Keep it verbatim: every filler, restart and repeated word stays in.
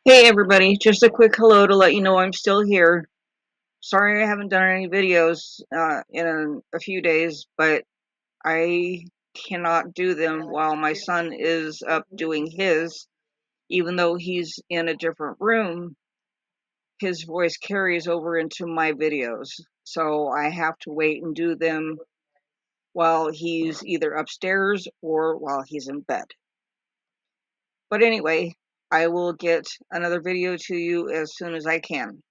Hey everybody, just a quick hello to let you know I'm still here. Sorry I haven't done any videos uh, in a, a few days, but I cannot do them while my son is up doing his. Even though he's in a different room, his voice carries over into my videos. So I have to wait and do them while he's either upstairs or while he's in bed. But anyway, I will get another video to you as soon as I can.